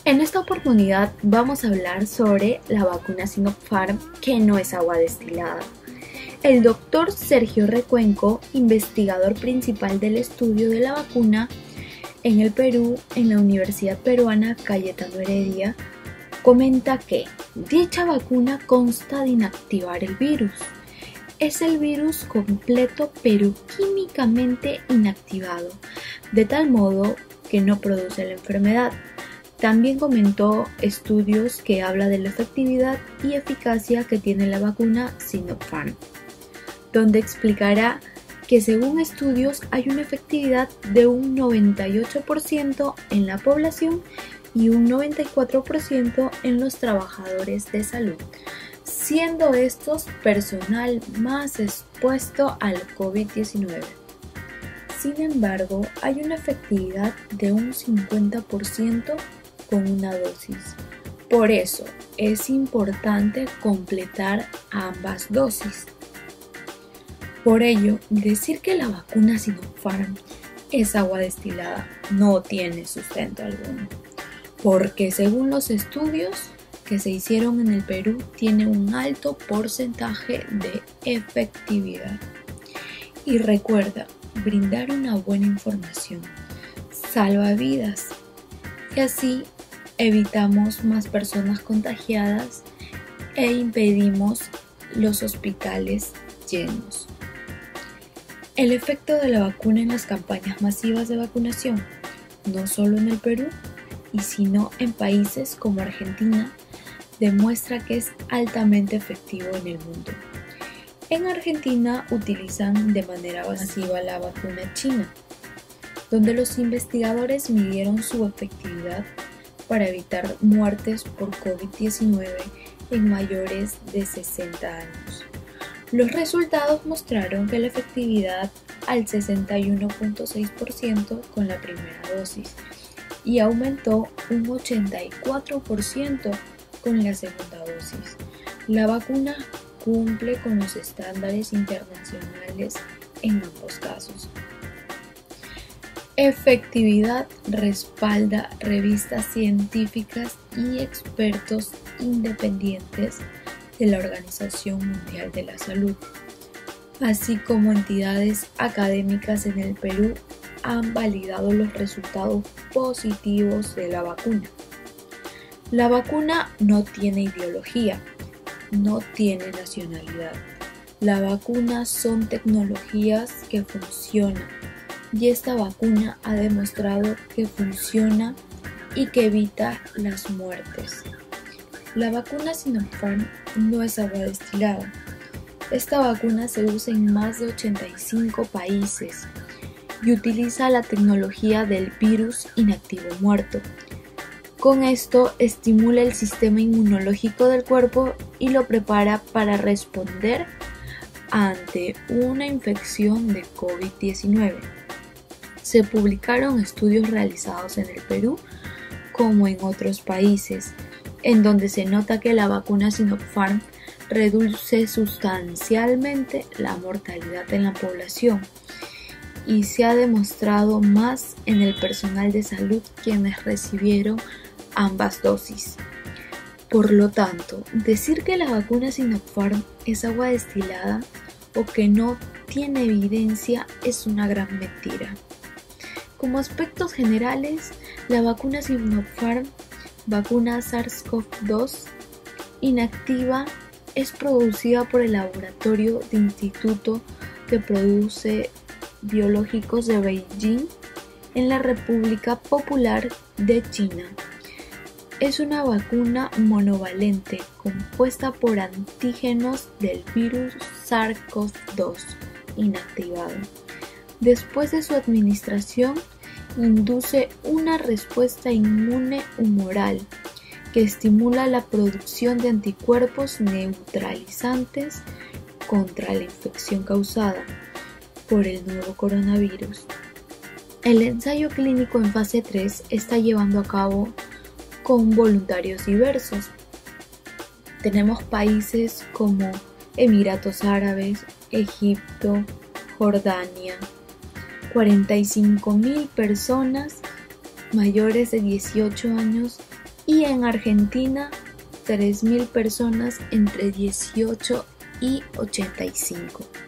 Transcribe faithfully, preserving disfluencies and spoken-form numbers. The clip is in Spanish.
En esta oportunidad vamos a hablar sobre la vacuna Sinopharm, que no es agua destilada. El doctor Sergio Recuenco, investigador principal del estudio de la vacuna en el Perú, en la Universidad Peruana Cayetano Heredia, comenta que dicha vacuna consta de inactivar el virus. Es el virus completo pero químicamente inactivado, de tal modo que no produce la enfermedad. También comentó estudios que habla de la efectividad y eficacia que tiene la vacuna Sinopharm, donde explicará que según estudios hay una efectividad de un noventa y ocho por ciento en la población y un noventa y cuatro por ciento en los trabajadores de salud, siendo estos personal más expuesto al COVID diecinueve. Sin embargo, hay una efectividad de un cincuenta por ciento con una dosis. Por eso es importante completar ambas dosis. Por ello, decir que la vacuna Sinopharm es agua destilada no tiene sustento alguno, porque según los estudios que se hicieron en el Perú tiene un alto porcentaje de efectividad. Y recuerda, brindar una buena información salva vidas y así evitamos más personas contagiadas e impedimos los hospitales llenos. El efecto de la vacuna en las campañas masivas de vacunación, no solo en el Perú, y sino en países como Argentina, demuestra que es altamente efectivo en el mundo. En Argentina utilizan de manera masiva la vacuna china, donde los investigadores midieron su efectividad para evitar muertes por COVID diecinueve en mayores de sesenta años. Los resultados mostraron que la efectividad al sesenta y uno punto seis por ciento con la primera dosis y aumentó un ochenta y cuatro por ciento con la segunda dosis. La vacuna cumple con los estándares internacionales en ambos casos. Efectividad respalda revistas científicas y expertos independientes de la Organización Mundial de la Salud, así como entidades académicas en el Perú han validado los resultados positivos de la vacuna. La vacuna no tiene ideología, no tiene nacionalidad. La vacuna son tecnologías que funcionan y esta vacuna ha demostrado que funciona y que evita las muertes. La vacuna Sinopharm no es agua destilada. Esta vacuna se usa en más de ochenta y cinco países y utiliza la tecnología del virus inactivo muerto. Con esto estimula el sistema inmunológico del cuerpo y lo prepara para responder ante una infección de COVID diecinueve. Se publicaron estudios realizados en el Perú como en otros países, en donde se nota que la vacuna Sinopharm reduce sustancialmente la mortalidad en la población y se ha demostrado más en el personal de salud quienes recibieron ambas dosis. Por lo tanto, decir que la vacuna Sinopharm es agua destilada o que no tiene evidencia es una gran mentira. Como aspectos generales, la vacuna Sinopharm, vacuna SARS-CoV dos inactiva, es producida por el laboratorio de Instituto que produce biológicos de Beijing en la República Popular de China. Es una vacuna monovalente compuesta por antígenos del virus SARS-CoV dos inactivado. Después de su administración, induce una respuesta inmune humoral que estimula la producción de anticuerpos neutralizantes contra la infección causada por el nuevo coronavirus. El ensayo clínico en fase tres está llevando a cabo con voluntarios diversos. Tenemos países como Emiratos Árabes, Egipto, Jordania, cuarenta y cinco mil personas mayores de dieciocho años y en Argentina tres mil personas entre dieciocho y ochenta y cinco.